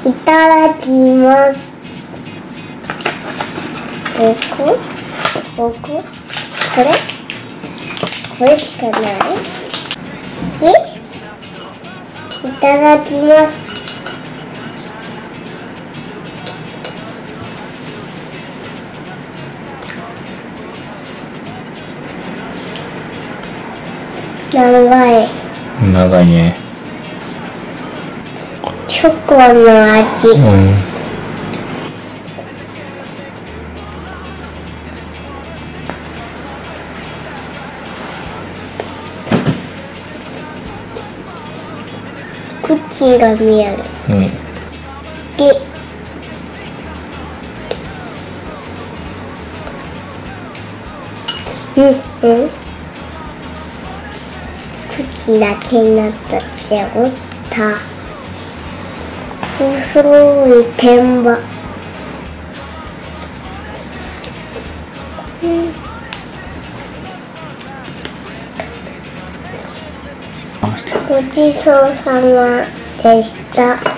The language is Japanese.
いただきます。これしかない。いただきます。 長いね。 チョコの味。クッキーが見える。クッキーだけになったっておった。細い天板。ごちそうさまでした。